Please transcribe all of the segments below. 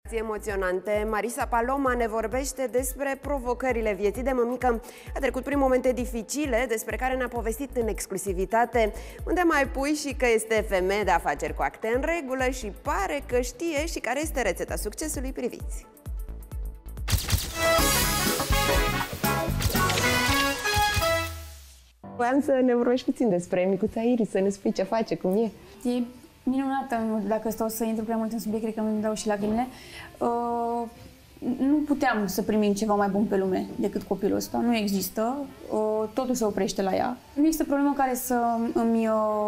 Emoționante. Marisa Paloma ne vorbește despre provocările vieții de mămică. A trecut prin momente dificile, despre care ne-a povestit în exclusivitate, unde mai pui și că este femeie de afaceri cu acte în regulă și pare că știe și care este rețeta succesului. Priviți! Voiam să ne vorbești puțin despre micuța Iris, să ne spui ce face, cum e. E minunată. Dacă stau să intru prea mult în subiect, cred că îmi dau și lacrimile. Nu puteam să primim ceva mai bun pe lume decât copilul ăsta. Nu există. Totul se oprește la ea. Nu există problemă care să îmi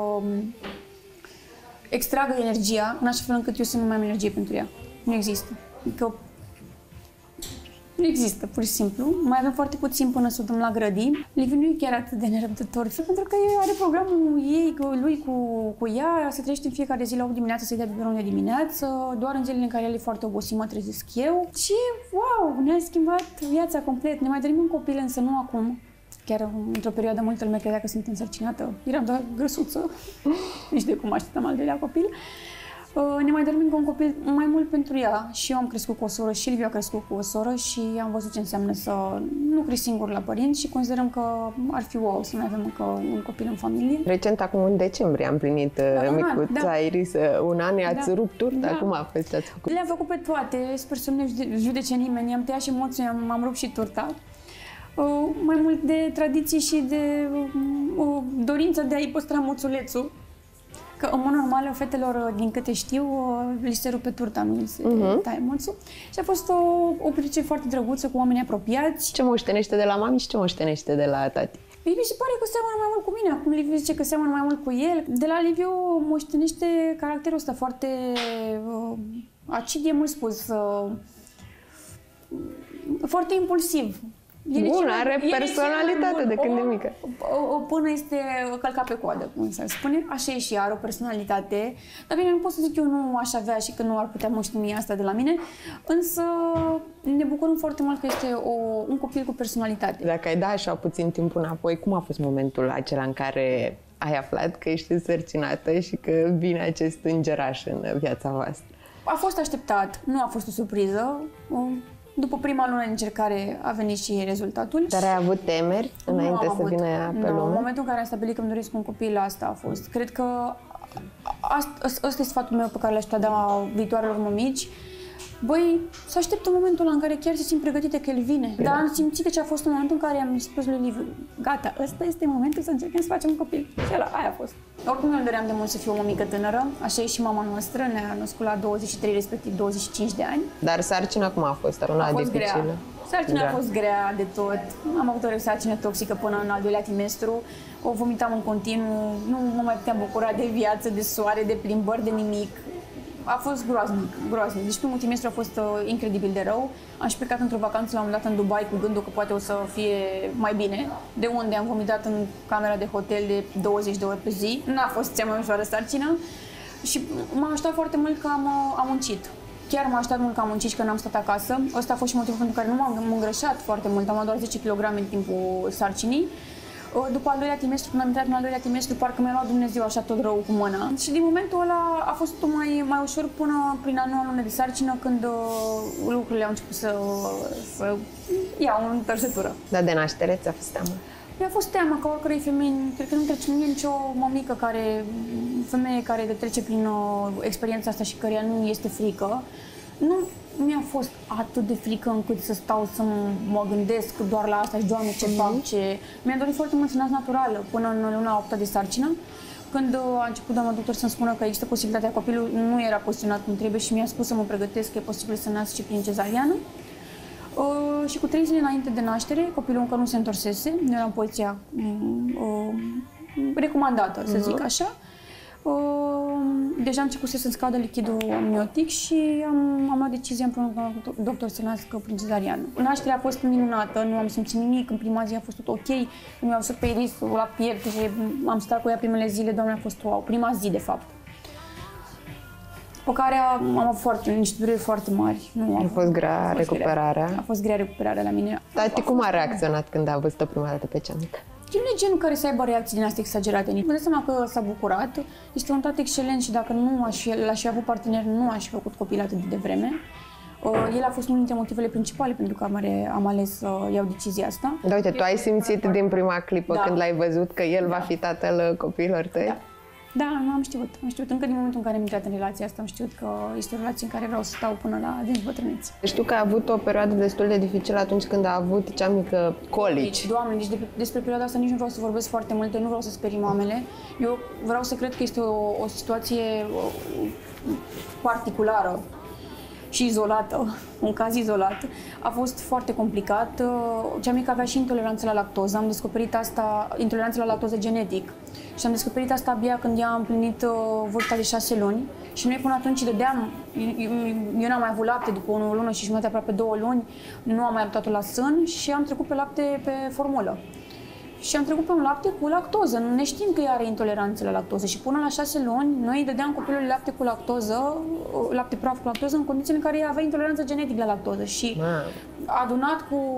extragă energia în așa fel încât eu să nu mai am energie pentru ea. Nu există. Adică nu există, pur și simplu. Mai avem foarte puțin până să o dăm la grădini. Liviu nu e chiar atât de nerăbdător, pentru că are programul ei, lui cu ea, se trezește în fiecare zi la 8 dimineața să-i dea biberon de dimineață, doar în zilele în care el e foarte obosit mă trezesc eu. Și, wow, ne-a schimbat viața complet. Ne mai dorim un copil, însă nu acum. Chiar într-o perioadă multă lume credea că sunt însărcinată. Eram doar grăsuță, nici de cum așteptam al doilea copil. Ne mai dorim încă un copil mai mult pentru ea. Și eu am crescut cu o soră și Liviu a crescut cu o soră și am văzut ce înseamnă să nu crești singur la părinți și considerăm că ar fi wow să mai avem încă un copil în familie. Recent, acum în decembrie, am plinit micuța Iris un an, i-ați rupt turta, cum a fost ce ați făcut? Le-am făcut pe toate, sper să nu ne judece nimeni, am tăiat și emoții, am rupt și turta. Mai mult de tradiții și de dorința de a-i păstra moțulețul. Că, în mod normal, fetelor, din câte știu, li se rupe turta, nu li se taie moțul. Și a fost o petrecere foarte drăguță cu oameni apropiați. Ce moștenește de la mami și ce moștenește de la tati? Liviu se pare că seamănă mai mult cu mine. Acum Liviu zice că seamănă mai mult cu el. De la Liviu moștenește caracterul ăsta foarte acid, e mult spus, foarte impulsiv. Bun, are personalitate de când e mică. Până este călcat pe coadă, cum se spune. Așa e și are o personalitate. Dar bine, nu pot să zic eu nu aș avea și că nu ar putea moșteni asta de la mine. Însă ne bucurăm foarte mult că este un copil cu personalitate. Dacă ai da așa puțin timp înapoi, cum a fost momentul acela în care ai aflat că ești însărcinată și că vine acest îngeraș în viața voastră? A fost așteptat, nu a fost o surpriză. După prima lună de încercare a venit și rezultatul. Dar ai avut temeri înainte să vină ea pe lume? În momentul în care am stabilit că îmi doresc un copil, asta a fost. Cred că ăsta e sfatul meu pe care l-aș da viitoarelor mămici. Băi, să aștept în momentul în care chiar se simt pregătite că el vine. Dar am simțit ce a fost în momentul în care am spus lui Liviu, gata, ăsta este momentul să încercăm să facem un copil. Și aia a fost. Oricum eu îmi doream de mult să fiu o mămică tânără, așa e și mama noastră, ne-a născut la 23, respectiv 25 de ani. Dar sarcina cum a fost? A fost dificilă? Grea. Sarcina a fost grea de tot. Am avut o sarcină toxică până în al doilea trimestru. O vomitam în continuu, nu mă mai puteam bucura de viață, de soare, de plimbări, de nimic. A fost groaznic, groaznic. Deci primul trimestru a fost incredibil de rău. Am și plecat într-o vacanță la un moment dat în Dubai cu gândul că poate o să fie mai bine. De unde am vomitat în camera de hotel de 20 de ori pe zi. N-a fost cea mai ușoară sarcină. Și m-a ajutat foarte mult că am muncit. Chiar m-a ajutat mult că am muncit și că n-am stat acasă. Ăsta a fost și motivul pentru care nu m-am îngrășat foarte mult. Am luat doar 10 kg în timpul sarcinii. După al doilea trimestru, când am intrat în al doilea trimestru, parcă mi-a luat Dumnezeu așa tot rău cu mâna. Și din momentul ăla a fost mai ușor până prin a 9-a lună de sarcină, când lucrurile au început să iau o întărsătură. Dar de naștere ți-a fost teamă? Mi-a fost teamă ca oricărei femei. Cred că nu trece nicio mămică femeie care trece prin experiența asta și căreia nu este frică. Nu mi-a fost atât de frică încât să stau să mă gândesc doar la asta și, Doamne, ce fac, ce... Mi-a dorit foarte mult să nasc naturală până în luna 8-a de sarcină. Când a început doamna doctor să-mi spună că există posibilitatea, copilul nu era poziționat cum trebuie și mi-a spus să mă pregătesc că e posibil să nasc și prin cezariană. Și cu 3 zile înainte de naștere, copilul încă nu se întorsese, nu era în poziția recomandată, să zic așa. Deja am început să-mi scadă lichidul amniotic și am luat decizia împreună cu doctor să nasc prin cezariană. Nașterea a fost minunată, nu am simțit nimic, în prima zi a fost tot ok, mi-au văzut pe Iris la piept și am stat cu ea primele zile, Doamne, a fost wow, prima zi de fapt. Pe care am avut niște dureri foarte mari. A fost grea recuperarea? A fost grea recuperarea la mine. Tati, cum a reacționat când a văzut-o prima dată pe cea mică? Nu e genul care să aibă reacții din astea exagerate. Mă dau seama că s-a bucurat. Este un tată excelent și dacă nu l-aș fi avut partener, nu aș fi făcut copil atât de devreme. El a fost unul dintre motivele principale pentru care am ales să iau decizia asta. Da, uite, tu ai simțit din prima clipă când l-ai văzut că el va fi tatăl copiilor tăi? Da. Da, nu am știut. Am știut încă din momentul în care am intrat în relația asta, am știut că este o relație în care vreau să stau până la bătrânețe. Știu că ai avut o perioadă destul de dificilă atunci când a avut cea mică colici. Doamne, deci despre perioada asta nici nu vreau să vorbesc foarte multe, nu vreau să sperii mamele. Eu vreau să cred că este o situație particulară și izolată, un caz izolat. A fost foarte complicat. Cea mică avea și intoleranță la lactoză. Am descoperit asta, intoleranță la lactoză genetic. Și am descoperit asta abia când ea a împlinit vârsta de 6 luni. Și noi până atunci dădeam, eu n-am mai avut lapte după o lună și jumătate, aproape 2 luni, nu am mai luptat-o la sân și am trecut pe lapte pe formulă. Și am trecut pe un lapte cu lactoză, neștiind că ea are intoleranță la lactoză. Și până la 6 luni, noi îi dădeam copilului lapte cu lactoză, lapte praf cu lactoză, în condițiile în care ea avea intoleranță genetică la lactoză. Și adunat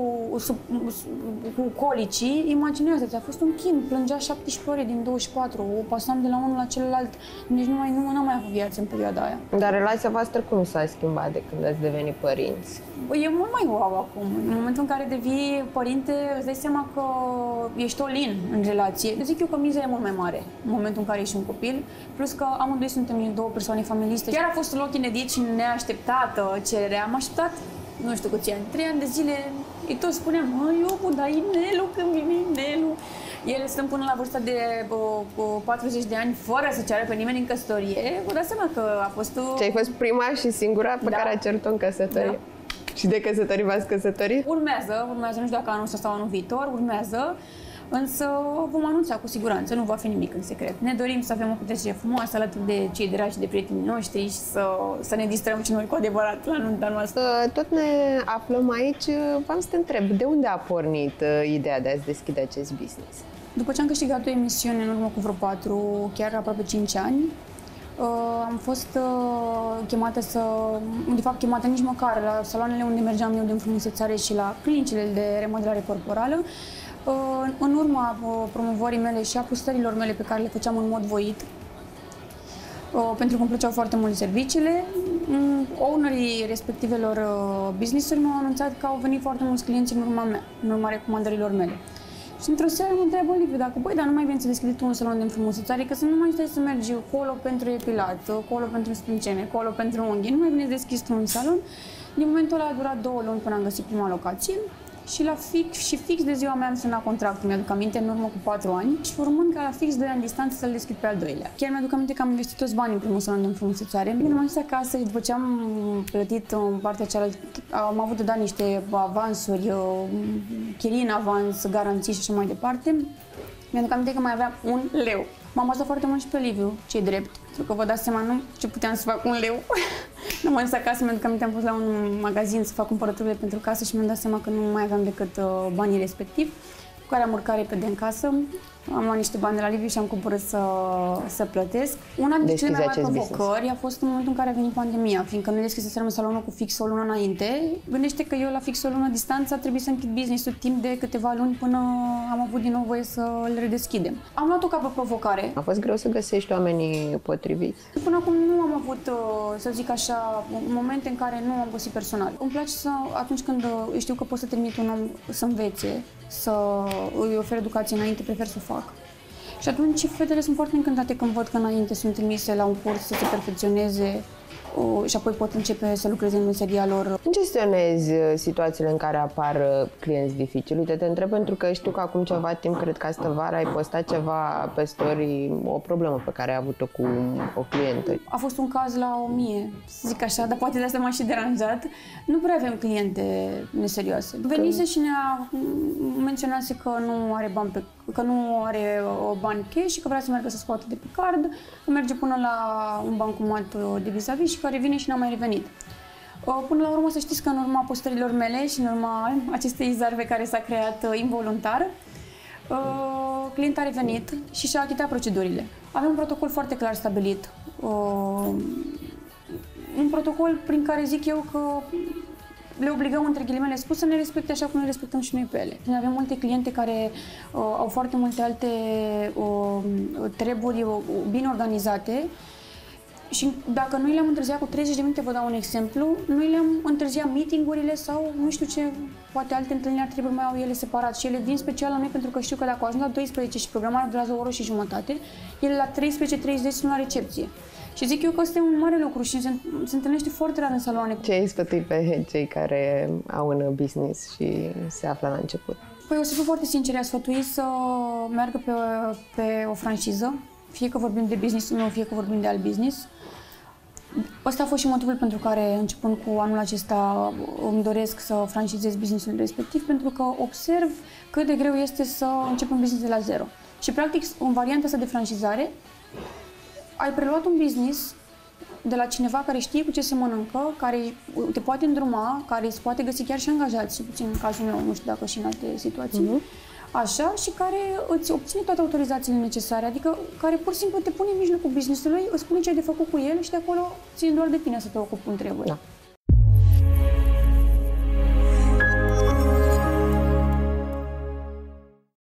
cu colicii, imaginează-ți, a fost un chin, plângea 17 ore din 24, o pasam de la unul la celălalt, deci nu am mai avut viață în perioada aia. Dar relația voastră cum s-a schimbat de când ați devenit părinți? E mult mai wow acum. În momentul în care devii părinte, îți dai seama că ești all-in în relație. Zic eu că miza e mult mai mare în momentul în care ești un copil, plus că amândoi suntem două persoane familiste. Chiar a fost un loc inedit și neașteptată cererea. Am așteptat, nu știu câți ani, 3 ani de zile, îi tot spuneam, eu, dar e Nelu, când vine Nelu. Ele stăm până la vârsta de 40 de ani fără să ceară pe nimeni în căsătorie. Vă dați seama că a fost... Ce ai fost prima și singura pe care a cerut-o în căsătorie? Da. Și de căsătorii v-ați căsătorit? Urmează, nu știu dacă anul ăsta sau anul viitor, urmează. Însă vom anunța cu siguranță, nu va fi nimic în secret. Ne dorim să avem o petrecere frumoasă alături de cei dragi, de prietenii noștri și să ne distrăm și noi cu adevărat la nunta noastră. Tot ne aflăm aici, v-am să te întreb, de unde a pornit ideea de a-ți deschide acest business? După ce am câștigat o emisiune în urmă cu vreo chiar aproape 5 ani, am fost chemată chemată nici măcar la saloanele unde mergeam eu de înfrumusețare și la clinicile de remodelare corporală. În urma promovării mele și a postărilor mele pe care le făceam în mod voit, pentru că îmi plăceau foarte mult serviciile, ownerii respectivelor business-uri mi-au anunțat că au venit foarte mulți clienți în urma mea, în urma recomandărilor mele. Și într-o seară mă întreabă Liviu dacă, dar nu mai veni să deschizi tu un salon de înfrumusețare, că să nu mai stai să mergi acolo pentru epilat, acolo pentru sprâncene, acolo pentru unghii, nu mai veni să deschizi tu un salon. Din momentul ăla a durat 2 luni până am găsit prima locație. Și fix de ziua mea am semnat contractul, mi-aduc aminte, în urmă cu 4 ani și urmând ca la fix 2 ani distanță să-l deschid pe al doilea. Chiar mi-aduc aminte că am investit toți banii în primul salon de înfrumusețare. Bine, m-am dus acasă și după ce am plătit în partea cealaltă, am avut de dat niște avansuri, chirii în avans, garanții și așa mai departe. Mi-aduc aminte că mai aveam 1 leu. M-am bazat foarte mult și pe Liviu, ce-i drept, pentru că vă dați seama, nu ce puteam să fac 1 leu. Nu m-am dus acasă, mi-aduc aminte, am fost la un magazin să fac cumpărăturile pentru casă și mi-am dat seama că nu mai aveam decât banii respectivi, cu care am urcat repede în casă. Am luat niște bani de la Liviu și am coborât să plătesc. Una dintre cele mai mari provocări a fost în momentul în care a venit pandemia, fiindcă noi deschisesem salonul cu fix o lună înainte. Gândește că eu la fix o lună distanță a trebuit să închid business-ul timp de câteva luni până am avut din nou voie să-l redeschidem. Am luat-o ca pe provocare. A fost greu să găsești oamenii potriviți? Până acum nu am avut, să zic așa, momente în care nu am găsit personal. Îmi place atunci când știu că pot să trimit un om să învețe, să îi ofer educație înainte, prefer să o fac. Și atunci fetele sunt foarte încântate când văd că înainte sunt trimise la un curs să se perfecționeze și apoi pot începe să lucreze în meseria lor. Cum gestionezi situațiile în care apar clienți dificili? Uite, te întreb pentru că știu că acum ceva timp, cred că astă vară, ai postat ceva pe story, o problemă pe care ai avut-o cu o clientă. A fost un caz la 1000, să zic așa, dar poate de asta m-a și deranjat. Nu prea avem cliente neserioase. Venise și ne-a menționat că nu are bani că nu are bani cash și că vrea să meargă să scoată de pe card, că merge până la un bancomat de vis-a-vis și că revine și n-a mai revenit. Până la urmă să știți că în urma postărilor mele și în urma acestei zarve care s-a creat involuntar, clientul a revenit și și-a achitat procedurile. Avem un protocol foarte clar stabilit. Un protocol prin care zic eu că le obligăm, între ghilimele spus, să ne respecte așa cum ne respectăm și noi pe ele. Noi avem multe cliente care au foarte multe alte treburi bine organizate Și dacă noi le-am întârziat cu 30 de minute, vă dau un exemplu, noi le-am întârziat meeting-urile sau nu știu ce, poate alte întâlniri ar trebui mai au ele separat și ele vin special la noi pentru că știu că dacă ajung la 12 și programarea durează o oră și jumătate, ele la 13:30 sunt la recepție. Și zic eu că ăsta e un mare lucru și se întâlnește foarte rar în saloane. Ce ai sfătui pe cei care au un business și se află la început? Păi o să fiu foarte sinceră, aș sfătui să meargă pe o franciză, fie că vorbim de business-ul meu, fie că vorbim de alt business. Ăsta a fost și motivul pentru care, începând cu anul acesta, îmi doresc să francizez business-ul respectiv, pentru că observ cât de greu este să începi un business de la zero. Și, practic, în varianta asta de francizare, ai preluat un business de la cineva care știe cu ce se mănâncă, care te poate îndruma, care îți poate găsi chiar și angajați, puțin în cazul meu, nu știu dacă și în alte situații, așa, și care îți obține toate autorizațiile necesare, adică care pur și simplu te pune în mijlocul business-ului, îți spune ce ai de făcut cu el și de acolo ține doar de tine să te ocupi cum trebuie. Da.